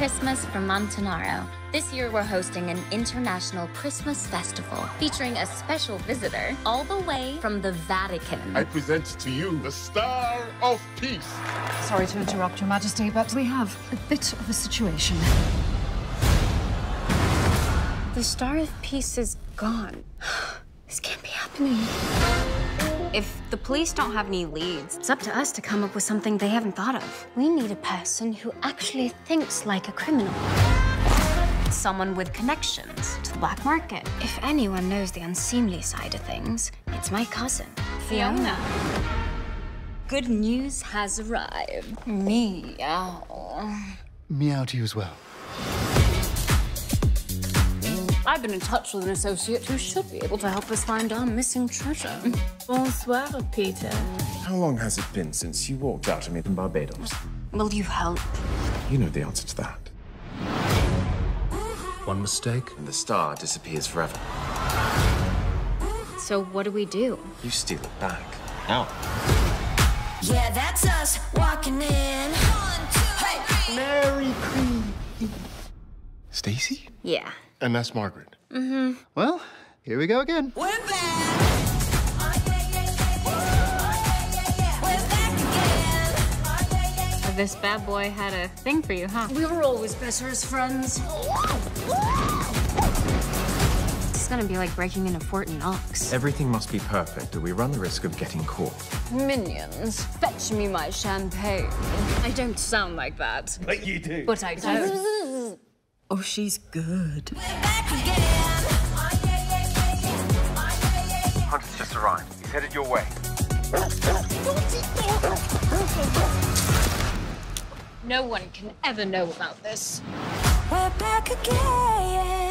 Christmas from Montanaro. This year we're hosting an international Christmas festival featuring a special visitor all the way from the Vatican. I present to you the Star of Peace. Sorry to interrupt, Your Majesty, but we have a bit of a situation. The Star of Peace is gone. This can't be happening. If the police don't have any leads, it's up to us to come up with something they haven't thought of. We need a person who actually thinks like a criminal. Someone with connections to the black market. If anyone knows the unseemly side of things, it's my cousin, Fiona. Good news has arrived. Meow. Meow to you as well. I've been in touch with an associate who should be able to help us find our missing treasure. Bonsoir, Peter. How long has it been since you walked out to me in Barbados? Will you help? You know the answer to that. One mistake. And the star disappears forever. So what do we do? You steal it back. Now. Yeah, that's us walking in. 1, 2, hey. Merry Queen. Stacy? Yeah. And that's Margaret. Mm-hmm. Well, here we go again. We're back. Oh, yeah. We're back again. This bad boy had a thing for you, huh? We were always better as friends. It's gonna be like breaking into Fort Knox. Everything must be perfect, or we run the risk of getting caught. Minions, fetch me my champagne. I don't sound like that. But you do. But I do. Oh, she's good. We're back again. Hunter's just arrived. He's headed your way. No one can ever know about this. We're back again.